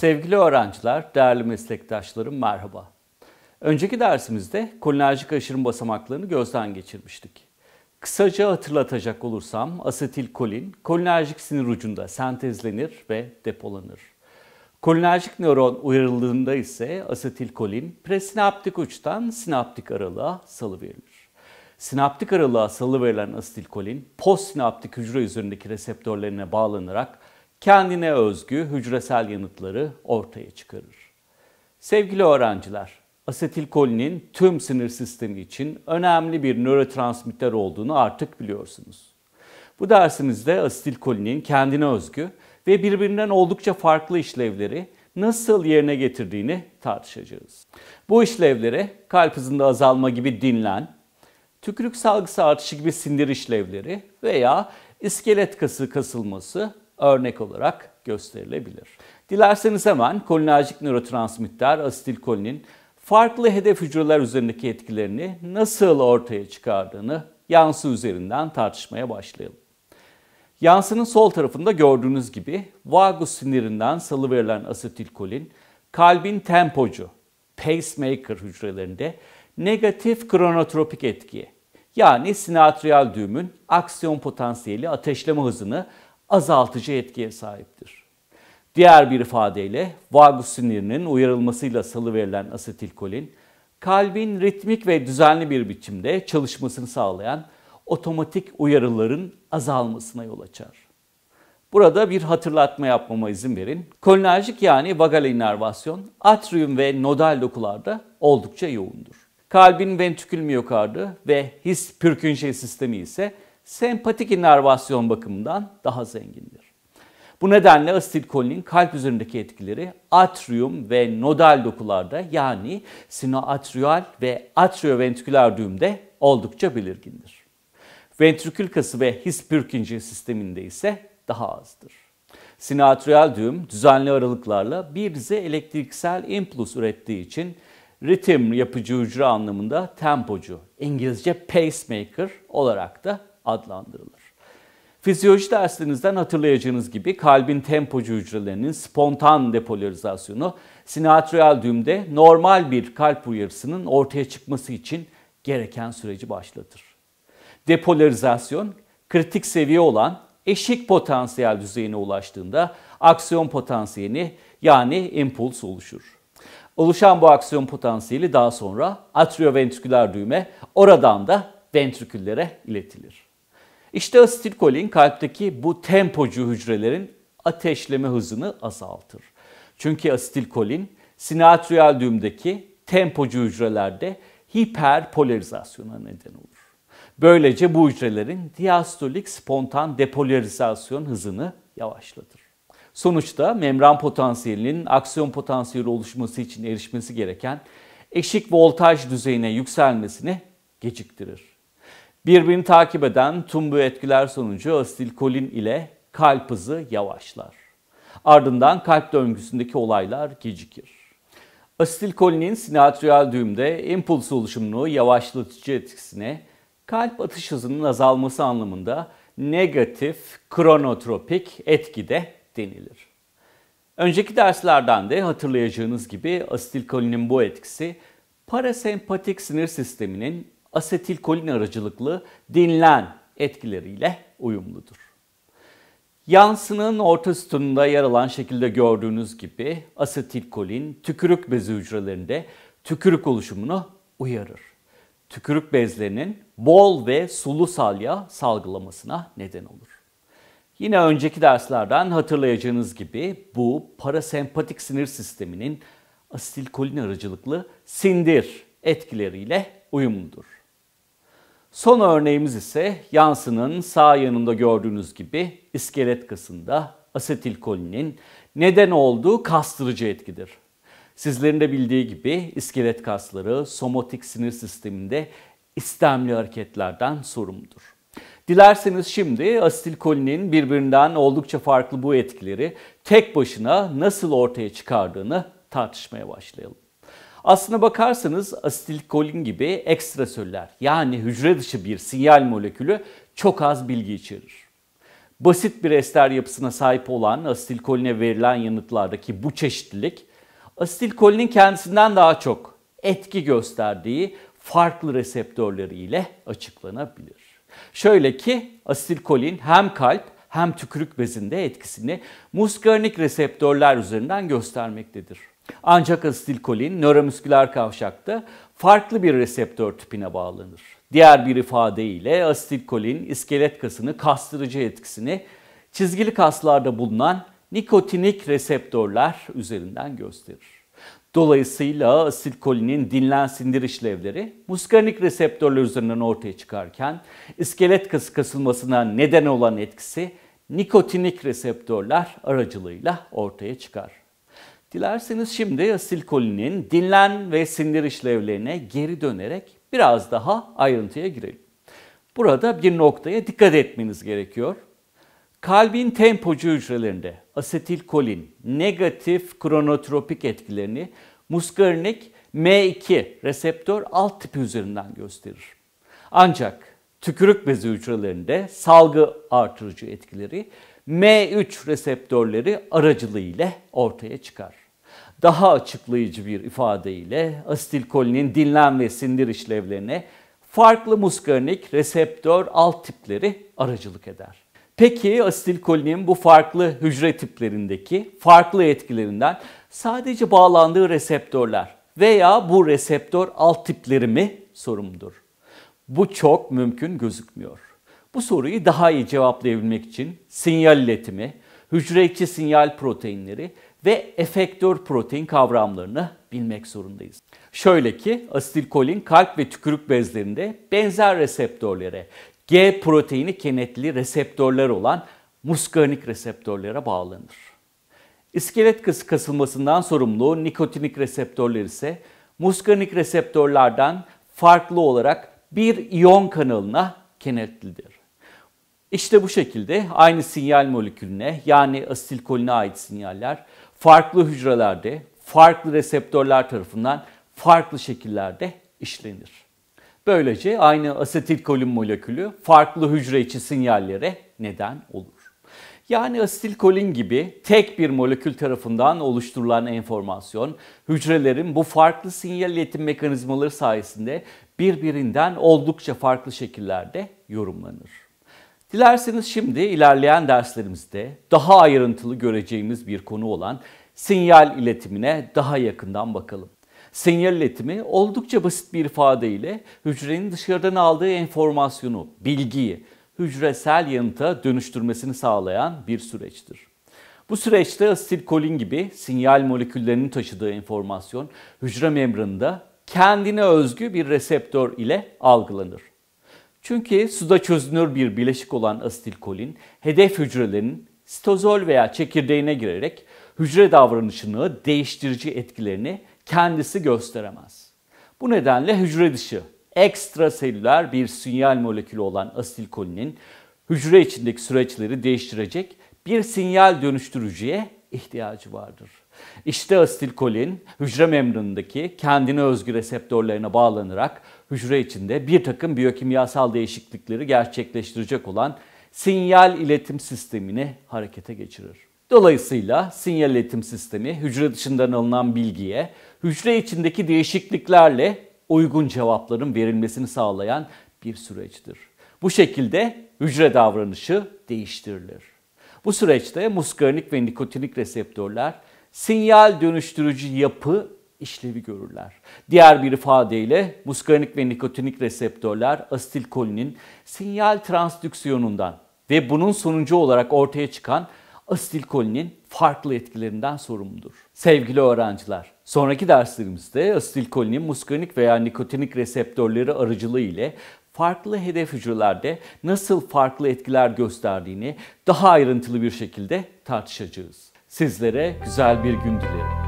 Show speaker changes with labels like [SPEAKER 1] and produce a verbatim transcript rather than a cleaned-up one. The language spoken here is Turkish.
[SPEAKER 1] Sevgili öğrenciler, değerli meslektaşlarım merhaba. Önceki dersimizde kolinerjik aşırım basamaklarını gözden geçirmiştik. Kısaca hatırlatacak olursam asetilkolin kolinerjik sinir ucunda sentezlenir ve depolanır. Kolinerjik nöron uyarıldığında ise asetilkolin presinaptik uçtan sinaptik aralığa salıverilir. Sinaptik aralığa salıverilen asetilkolin postsinaptik hücre üzerindeki reseptörlerine bağlanarak kendine özgü hücresel yanıtları ortaya çıkarır. Sevgili öğrenciler, asetilkolinin tüm sinir sistemi için önemli bir nörotransmitter olduğunu artık biliyorsunuz. Bu dersimizde asetilkolinin kendine özgü ve birbirinden oldukça farklı işlevleri nasıl yerine getirdiğini tartışacağız. Bu işlevlere kalp hızında azalma gibi dinlen, tükürük salgısı artışı gibi sindir işlevleri veya iskelet kası kasılması örnek olarak gösterilebilir. Dilerseniz hemen kolinerjik nörotransmitter asetilkolinin farklı hedef hücreler üzerindeki etkilerini nasıl ortaya çıkardığını yansı üzerinden tartışmaya başlayalım. Yansının sol tarafında gördüğünüz gibi vagus sinirinden salıverilen asetilkolin kalbin tempocu, pacemaker hücrelerinde negatif kronotropik etkiye, yani sinatriyal düğümün aksiyon potansiyeli ateşleme hızını azaltıcı etkiye sahiptir. Diğer bir ifadeyle vagus sinirinin uyarılmasıyla salıverilen asetilkolin, kalbin ritmik ve düzenli bir biçimde çalışmasını sağlayan otomatik uyarıların azalmasına yol açar. Burada bir hatırlatma yapmama izin verin. Kolinerjik yani vagal inervasyon, atrium ve nodal dokularda oldukça yoğundur. Kalbin ventrikül miyokardı ve his Pürkinje sistemi ise sempatik inervasyon bakımından daha zengindir. Bu nedenle asetilkolinin kalp üzerindeki etkileri atrium ve nodal dokularda yani sinoatriyal ve atrioventriküler düğümde oldukça belirgindir. Ventrikül kası ve his Pürkinje sisteminde ise daha azdır. Sinoatriyal düğüm düzenli aralıklarla bir dizi elektriksel impuls ürettiği için ritim yapıcı hücre anlamında tempocu, İngilizce pacemaker olarak da adlandırılır. Fizyoloji derslerinizden hatırlayacağınız gibi kalbin tempocu hücrelerinin spontan depolarizasyonu sinoatriyal düğümde normal bir kalp uyarısının ortaya çıkması için gereken süreci başlatır. Depolarizasyon kritik seviye olan eşik potansiyel düzeyine ulaştığında aksiyon potansiyeli yani impuls oluşur. Oluşan bu aksiyon potansiyeli daha sonra atrioventriküler düğüme, oradan da ventriküllere iletilir. İşte asetilkolin kalpteki bu tempocu hücrelerin ateşleme hızını azaltır. Çünkü asetilkolin sinatriyal düğümdeki tempocu hücrelerde hiperpolarizasyona neden olur. Böylece bu hücrelerin diastolik spontan depolarizasyon hızını yavaşlatır. Sonuçta membran potansiyelinin aksiyon potansiyeli oluşması için erişmesi gereken eşik voltaj düzeyine yükselmesini geciktirir. Birbirini takip eden tüm bu etkiler sonucu asetilkolin ile kalp hızı yavaşlar. Ardından kalp döngüsündeki olaylar gecikir. Asetilkolinin sinatriyal düğümde impuls oluşumunu yavaşlatıcı etkisine kalp atış hızının azalması anlamında negatif kronotropik etki de denilir. Önceki derslerden de hatırlayacağınız gibi asetilkolinin bu etkisi parasempatik sinir sisteminin asetilkolin aracılıklı dinlen etkileriyle uyumludur. Yansının orta sütununda yer alan şekilde gördüğünüz gibi asetilkolin tükürük bezi hücrelerinde tükürük oluşumunu uyarır. Tükürük bezlerinin bol ve sulu salya salgılamasına neden olur. Yine önceki derslerden hatırlayacağınız gibi bu parasempatik sinir sisteminin asetilkolin aracılıklı sindir etkileriyle uyumludur. Son örneğimiz ise yansının sağ yanında gördüğünüz gibi iskelet kasında asetilkolinin neden olduğu kastırıcı etkidir. Sizlerin de bildiği gibi iskelet kasları somatik sinir sisteminde istemli hareketlerden sorumludur. Dilerseniz şimdi asetilkolinin birbirinden oldukça farklı bu etkileri tek başına nasıl ortaya çıkardığını tartışmaya başlayalım. Aslına bakarsanız asetilkolin gibi ekstraselüler yani hücre dışı bir sinyal molekülü çok az bilgi içerir. Basit bir ester yapısına sahip olan asetilkoline verilen yanıtlardaki bu çeşitlilik, asetilkolinin kendisinden daha çok etki gösterdiği farklı reseptörleriyle açıklanabilir. Şöyle ki asetilkolin hem kalp hem tükürük bezinde etkisini muskarnik reseptörler üzerinden göstermektedir. Ancak asetilkolin nöromüsküler kavşakta farklı bir reseptör tipine bağlanır. Diğer bir ifadeyle asetilkolin iskelet kasını kastırıcı etkisini çizgili kaslarda bulunan nikotinik reseptörler üzerinden gösterir. Dolayısıyla asetilkolinin dinlen sindir işlevleri muskarnik reseptörler üzerinden ortaya çıkarken iskelet kası kasılmasına neden olan etkisi nikotinik reseptörler aracılığıyla ortaya çıkar. Dilerseniz şimdi asetilkolinin dinlen ve sindir işlevlerine geri dönerek biraz daha ayrıntıya girelim. Burada bir noktaya dikkat etmeniz gerekiyor. Kalbin tempocu hücrelerinde asetilkolin negatif kronotropik etkilerini muskarnik M iki reseptör alt tipi üzerinden gösterir. Ancak tükürük bezi hücrelerinde salgı artırıcı etkileri M üç reseptörleri aracılığıyla ortaya çıkar. Daha açıklayıcı bir ifadeyle asetilkolinin dinlen ve sindir işlevlerine farklı muskarnik reseptör alt tipleri aracılık eder. Peki asetilkolinin bu farklı hücre tiplerindeki farklı etkilerinden sadece bağlandığı reseptörler veya bu reseptör alt tipleri mi sorumludur? Bu çok mümkün gözükmüyor. Bu soruyu daha iyi cevaplayabilmek için sinyal iletimi, hücre içi sinyal proteinleri ve efektör protein kavramlarını bilmek zorundayız. Şöyle ki asetilkolin kalp ve tükürük bezlerinde benzer reseptörlere, G proteini kenetli reseptörler olan muskarnik reseptörlere bağlanır. İskelet kası kasılmasından sorumlu nikotinik reseptörler ise muskarnik reseptörlerden farklı olarak bir iyon kanalına kenetlidir. İşte bu şekilde aynı sinyal molekülüne yani asetilkoline ait sinyaller farklı hücrelerde, farklı reseptörler tarafından farklı şekillerde işlenir. Böylece aynı asetilkolin molekülü farklı hücre içi sinyallere neden olur. Yani asetilkolin gibi tek bir molekül tarafından oluşturulan enformasyon, hücrelerin bu farklı sinyal iletim mekanizmaları sayesinde birbirinden oldukça farklı şekillerde yorumlanır. Dilerseniz şimdi ilerleyen derslerimizde daha ayrıntılı göreceğimiz bir konu olan sinyal iletimine daha yakından bakalım. Sinyal iletimi oldukça basit bir ifadeyle hücrenin dışarıdan aldığı enformasyonu, bilgiyi hücresel yanıta dönüştürmesini sağlayan bir süreçtir. Bu süreçte asetilkolin gibi sinyal moleküllerinin taşıdığı enformasyon hücre membranında kendine özgü bir reseptör ile algılanır. Çünkü suda çözünür bir bileşik olan asetilkolin hedef hücrelerin sitozol veya çekirdeğine girerek hücre davranışını değiştirici etkilerini kendisi gösteremez. Bu nedenle hücre dışı ekstraselüler bir sinyal molekülü olan asetilkolinin hücre içindeki süreçleri değiştirecek bir sinyal dönüştürücüye ihtiyacı vardır. İşte asetilkolin hücre membranındaki kendine özgü reseptörlerine bağlanarak hücre içinde bir takım biyokimyasal değişiklikleri gerçekleştirecek olan sinyal iletim sistemini harekete geçirir. Dolayısıyla sinyal iletim sistemi hücre dışından alınan bilgiye hücre içindeki değişikliklerle uygun cevapların verilmesini sağlayan bir süreçtir. Bu şekilde hücre davranışı değiştirilir. Bu süreçte muskarnik ve nikotinik reseptörler sinyal dönüştürücü yapı işlevi görürler. Diğer bir ifadeyle muskarnik ve nikotinik reseptörler asetilkolinin sinyal transdüksiyonundan ve bunun sonucu olarak ortaya çıkan asetilkolinin farklı etkilerinden sorumludur. Sevgili öğrenciler, sonraki derslerimizde asetilkolinin muskarnik veya nikotinik reseptörleri aracılığı ile farklı hedef hücrelerde nasıl farklı etkiler gösterdiğini daha ayrıntılı bir şekilde tartışacağız. Sizlere güzel bir gün dilerim.